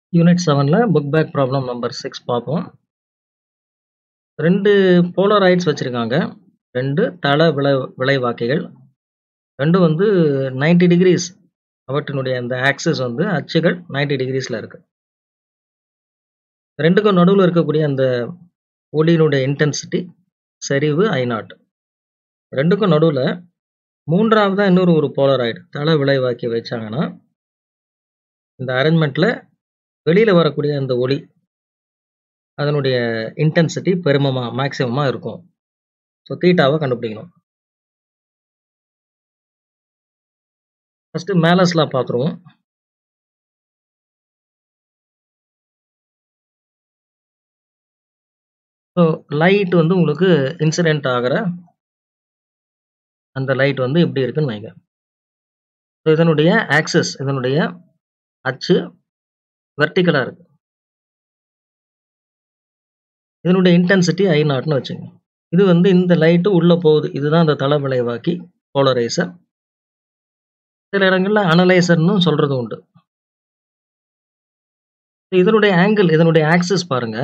Unit 7ல book back problem number 6 பார்ப்போம். 2 போலராய்ட்ஸ் வச்சிருக்காங்க. 2 தள விளைவாக்கிகள். 2 வந்து 90 டிகிரிஸ். அவற்றினுடைய அந்த ஆக்சிஸ் வந்து அச்சுகள் 90 டிகிரிஸ்ல இருக்கு. 2க்கும் நடுவுல இருக்கக்கூடிய அந்த ஒளியினுடைய இன்டென்சிட்டி செறிவு I0. 2க்கும் நடுவுல மூன்றாவதா இன்னொரு ஒரு போலராய்டு தள விளைவாக்கி வச்சாங்கன்னா இந்த அரேஞ்ச்மெண்ட்ல வெளியில வரக்கூடிய அந்த ஒளி அதனுடைய இன்டென்சிட்டி மேக்ஸிமமா இருக்கும். ஸோ தீட்டாவை கண்டுபிடிக்கணும். ஃபர்ஸ்ட் மேலஸ் லா பார்த்துருவோம். ஸோ லைட் வந்து உங்களுக்கு இன்சிடென்ட் ஆகிற அந்த லைட் வந்து இப்படி இருக்குன்னு வைங்க. ஸோ இதனுடைய ஆக்சஸ், இதனுடைய அச்சு வெர்டிக்கலா இருக்கு. இதனுடைய இன்டென்சிட்டி I0ன்னு வச்சுங்க. இது வந்து இந்த லைட்டு உள்ள போகுது. இதுதான் அந்த தள விளைவாக்கி போலரைசர். சில இடங்கள்ல அனலைசர்னு சொல்றது உண்டு. இதனுடைய ஆங்கிள், இதனுடைய ஆக்சிஸ் பாருங்க.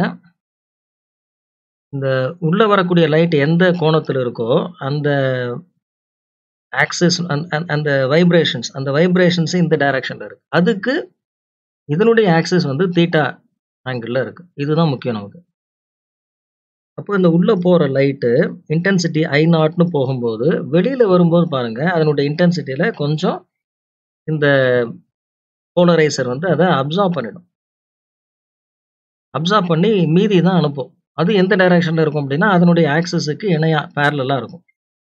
இந்த உள்ள வரக்கூடிய லைட் எந்த கோணத்துல இருக்கோ அந்த ஆக்சிஸ் அந்த வைப்ரேஷன்ஸ் இந்த டைரக்ஷன்ல இருக்கு. அதுக்கு இதனுடைய ஆக்சிஸ் வந்து தீட்டா ஆங்கிள் இருக்கு. இதுதான் முக்கியம் நமக்கு. அப்போ இந்த உள்ள போற லைட்டு இன்டென்சிட்டி I0ன்னு போகும்போது வெளியில வரும்போது பாருங்க அதனுடைய இன்டென்சிட்டியில கொஞ்சம் இந்த போலரைசர் வந்து அதை அப்சார்ப் பண்ணிடும். அப்சார்ப் பண்ணி மீதி தான் அனுப்பும். அது எந்த டைரக்ஷன்ல இருக்கும் அப்படின்னா அதனுடைய ஆக்சிஸுக்கு இணையா பேரலா இருக்கும்.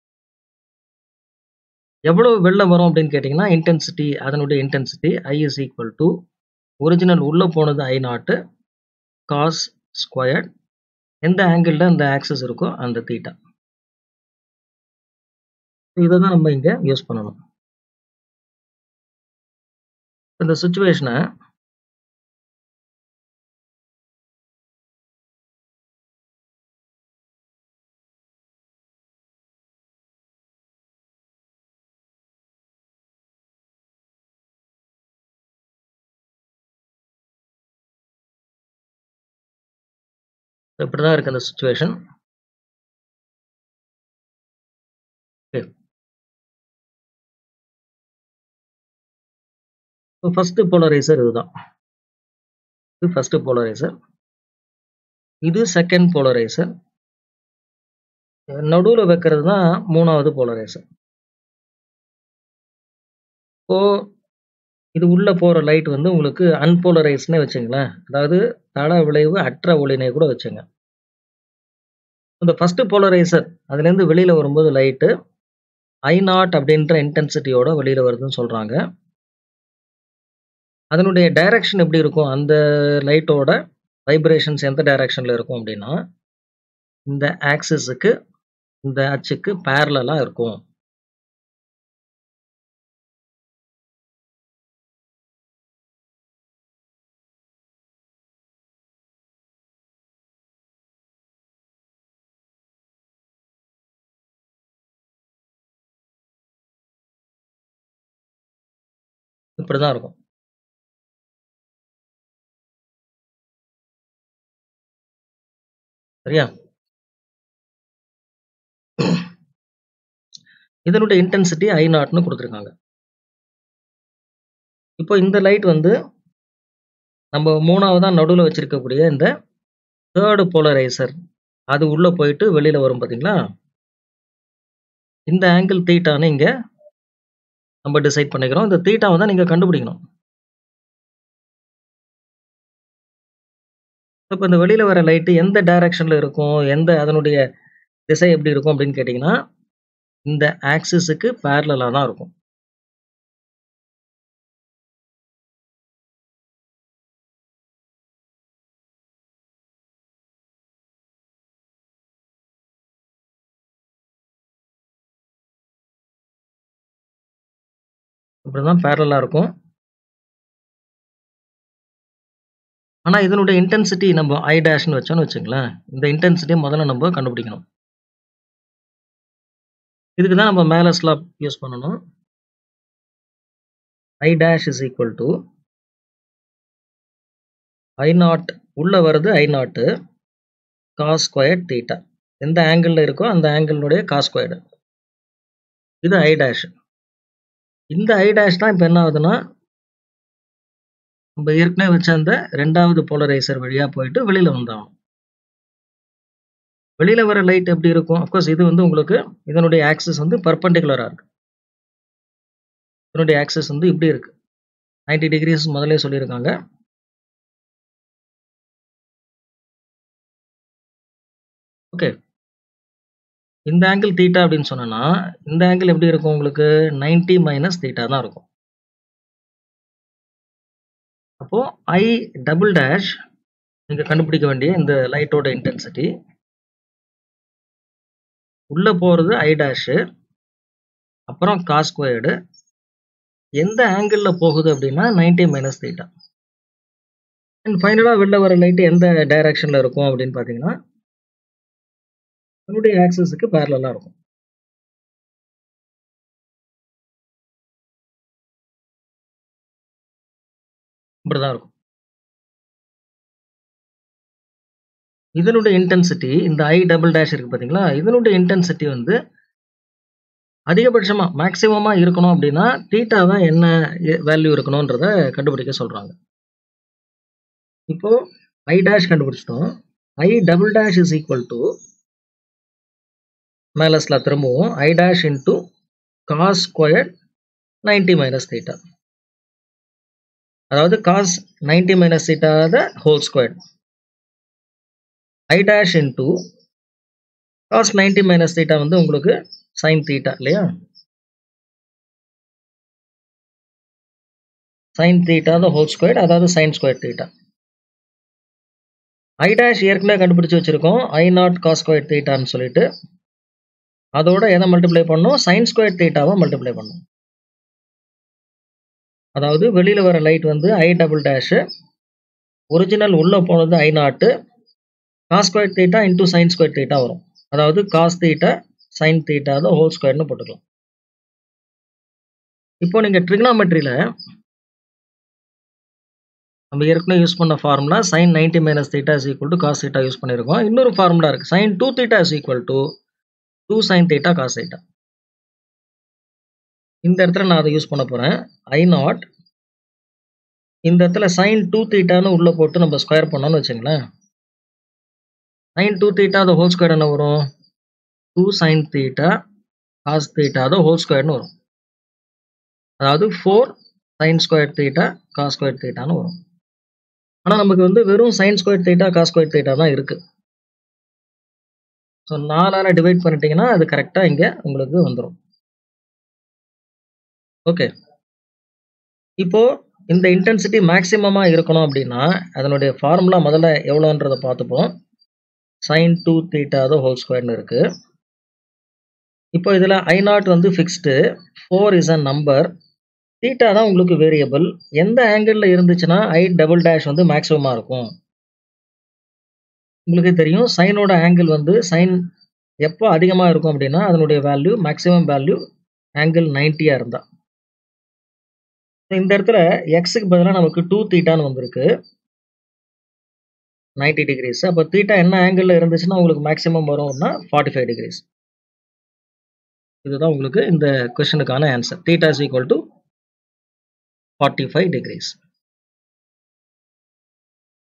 எவ்வளவு வெளில வரும் அப்படின்னு கேட்டீங்கன்னா இன்டென்சிட்டி, அதனுடைய intensity I is equal to original உள்ள போனது I0 cos ஸ்கொயர்ட் எந்த ஆங்கிள் அந்த ஆக்சிஸ் இருக்கோ அந்த தீட்டா. இதை தான் நம்ம இங்க யூஸ் பண்ணணும். இந்த சிச்சுவேஷனை இப்படிதான் இருக்கு அந்த சிச்சுவேஷன். ஃபர்ஸ்ட் போலரைசர் இதுதான். இது ஃபர்ஸ்ட் போலரைசர். இது செகண்ட் போலரைசர். நடுவுல வைக்கிறது தான் மூணாவது போலரைசர். இப்போ இது உள்ள போற லைட் வந்து உங்களுக்கு அன்போலரைஸ்னே வச்சுங்களேன். அதாவது தள விளைவு அற்ற ஒளினை கூட வச்சுங்க. இந்த ஃபர்ஸ்ட் போலரைசர் அதுல இருந்து வெளியில வரும்போது லைட்டு I0 அப்படின்ற இன்டென்சிட்டியோட வெளியில வருதுன்னு சொல்றாங்க. அதனுடைய டைரக்ஷன் எப்படி இருக்கும்? அந்த லைட்டோட வைப்ரேஷன்ஸ் எந்த டைரக்ஷன்ல இருக்கும் அப்படின்னா இந்த ஆக்சிஸுக்கு, இந்த அச்சுக்கு பேரலா இருக்கும். இப்படிதான் இருக்கும். சரியா? இதனுடைய இன்டென்சிட்டி I0ன்னு கொடுத்துருக்காங்க. இப்போ இந்த லைட் வந்து நம்ம மூணாவதா நடுவுல வச்சிருக்கக்கூடிய இந்த தேர்டு போலரைசர் அது உள்ள போயிட்டு வெளியில வரும் பாத்தீங்களா? இந்த ஆங்கிள் தீட்டான்னு இங்க நம்ம டிசைட் பண்ணிக்கிறோம். இந்த தீட்டாவை தான் நீங்க கண்டுபிடிக்கணும். இப்போ இந்த வெளியில வர லைட் எந்த டைரக்ஷன்ல இருக்கும், எந்த அதனுடைய திசை எப்படி இருக்கும் அப்படின்னு கேட்டீங்கன்னா இந்த ஆக்சிஸுக்கு பேரலா தான் இருக்கும். இப்படிதான் பேரலா இருக்கும். ஆனா இதனுடைய இன்டென்சிட்டி நம்ம I டேஷ்னு வச்சோம்னு வச்சுங்களேன். இந்த இன்டென்சிட்டியை முதல்ல நம்ம கண்டுபிடிக்கணும். இதுக்கு தான் நம்ம மேலஸ் லா யூஸ் பண்ணணும். I dash is equal to I0 உள்ள வருது I0 cos ஸ்கொயர்ட் தீட்டா. எந்த ஆங்கிளில் இருக்கோ அந்த ஆங்கிளுடைய காஸ் ஸ்கொயர்டு. இது I டேஷ். இந்த I டேஷ் தான் இப்போ என்ன ஆகுதுன்னா நம்ம ஏற்கனவே வச்ச அந்த ரெண்டாவது போலரைசர் வழியாக போயிட்டு வெளியில் வந்தாகும். வெளியில் வர லைட் எப்படி இருக்கும்? அஃப்கோர்ஸ் இது வந்து உங்களுக்கு இதனுடைய ஆக்சிஸ் வந்து பர்பண்டிகுலராக இருக்கு. இதனுடைய ஆக்சிஸ் வந்து இப்படி இருக்கு. 90 டிகிரிஸ் முதல்ல சொல்லியிருக்காங்க. ஓகே, இந்த ஆங்கிள் தீட்டா அப்படின்னு சொன்னா இந்த ஆங்கிள் எப்படி இருக்கும்? உங்களுக்கு 90 மைனஸ் தீட்டா தான் இருக்கும். அப்போ I டபுள் டேஷ் நீங்க கண்டுபிடிக்க வேண்டிய இந்த லைட்டோட இன்டென்சிட்டி உள்ள போறது I டேஷ், அப்புறம் காஸ் ஸ்கொயர்டு, எந்த ஆங்கிள் போகுது அப்படின்னா 90 மைனஸ் தீட்டா. அண்ட் ஃபைனலாக வெளில வர லைட் எந்த டைரக்ஷன்ல இருக்கும் அப்படின்னு பார்த்தீங்கன்னா அதனுடைய ஆக்சிஸுக்கு பேரலா இருக்கும். இப்படிதான் இருக்கும். இதனுடைய இன்டென்சிட்டி இந்த I டபுள் டேஷ் இருக்கு பார்த்தீங்களா, இதனுடைய இன்டென்சிட்டி வந்து அதிகபட்சமாக மேக்சிமமாக இருக்கணும் அப்படின்னா தீட்டா தான் என்ன வேல்யூ இருக்கணும்ன்றத கண்டுபிடிக்க சொல்கிறாங்க. இப்போ I டேஷ் கண்டுபிடிச்சிட்டோம். I double dash is equal to மேலஸ்ல திரும்பவும் I dash into cos square 90 minus theta. அதாவது cos 90 minus theta the whole square. I dash into cos 90 minus theta வந்து உங்களுக்கு சைன் தீட்டா இல்லையா? Sine theta the whole square, அதாவது sine square theta. I dash ஏற்கனவே கண்டுபிடிச்சு வச்சிருக்கோம் I0 cos square தீட்டான்னு சொல்லிட்டு, அதோட எதை மல்டிப்ளை பண்ணோம்? சைன் ஸ்கொயர் தீட்டாவை மல்டிப்ளை பண்ணோம். அதாவது வெளியில வர லைட் வந்து I டபுள் டேஷ், ஒரிஜினல் உள்ள போனது I0 cos square theta into sine square theta வரும். அதாவது காஸ் தீட்டா சைன் தீட்டா தான் ஹோல் ஸ்கொயர்னு போட்டுக்கலாம். இப்போ நீங்க ட்ரிக்னாமெட்ரியில நம்ம ஏற்கனவே யூஸ் பண்ண formula sine 90 minus theta is equal to cos theta use பண்ணியிருக்கோம். இன்னொரு ஃபார்முலா இருக்கு, sine 2 theta is equal to 2 sine theta cos theta. இந்த இடத்துல நான் அதை யூஸ் பண்ண போறேன். I0 இந்த இடத்துல சைன் 2 தீட்டான்னு உள்ள போட்டு நம்ம ஸ்கொயர் பண்ணோம்னு வச்சுங்களேன். Sine 2 theta the whole square என்ன வரும்? 2 sine theta cos theta the whole ஸ்கொயர்னு வரும். அதாவது 4 sine square theta cos square தீட்டான்னு வரும். ஆனால் நமக்கு வந்து வெறும் sine square theta cos square theta தான் இருக்கு. ஸோ 4ஆல் டிவைட் பண்ணிட்டீங்கன்னா அது கரெக்டாக இங்கே உங்களுக்கு வந்துடும். ஓகே, இப்போ இந்த இன்டென்சிட்டி மேக்சிமமாக இருக்கணும் அப்படின்னா அதனுடைய ஃபார்முலா முதல்ல எவ்வளோன்றதை பார்த்துப்போம். சைன் 2 தீட்டா த ஹோல் ஸ்கொயர்னு இருக்கு. இப்போ இதில் I0 வந்து fixed, 4 is a number, theta தான் உங்களுக்கு வேரியபிள். எந்த ஆங்கிளில் இருந்துச்சுன்னா I டபுள் டேஷ் வந்து மேக்ஸிமமாக இருக்கும். உங்களுக்கு தெரியும் சைனோட ஆங்கிள் வந்து சைன் எப்போ அதிகமாக இருக்கும் அப்படின்னா அதனுடைய வேல்யூ மேக்ஸிமம் வேல்யூ ஆங்கிள் 90 இருந்தா. இந்த இடத்துல எக்ஸுக்கு பதிலாக நமக்கு 2 தீட்டான்னு வந்திருக்கு 90 டிகிரிஸ். அப்போ தீட்டா என்ன ஆங்கிளில் இருந்துச்சுன்னா உங்களுக்கு மேக்ஸிமம் வரும்னா 45 டிகிரிஸ். இதுதான் உங்களுக்கு இந்த கொஸ்டினுக்கான answer. Theta is equal to 45 degrees.